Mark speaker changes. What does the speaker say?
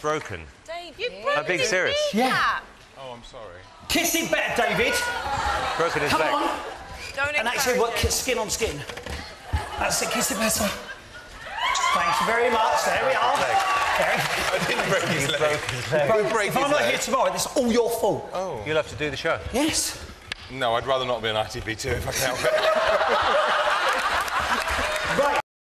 Speaker 1: broken.
Speaker 2: Dave, you've broken
Speaker 1: I'm being
Speaker 2: his
Speaker 1: serious.
Speaker 2: kneecap.
Speaker 3: Oh, I'm sorry.
Speaker 4: Kiss him better, David.
Speaker 1: Broken his
Speaker 4: Come
Speaker 1: leg.
Speaker 4: on.
Speaker 2: Don't
Speaker 4: And actually work skin on skin. That's it, kiss it better. Thank you very much. There we are.
Speaker 3: I didn't break his leg.
Speaker 4: If I'm not here tomorrow, it's all your fault.
Speaker 3: Oh.
Speaker 1: You'll have to do the show.
Speaker 4: Yes.
Speaker 3: No, I'd rather not be on ITV2 if I can help it.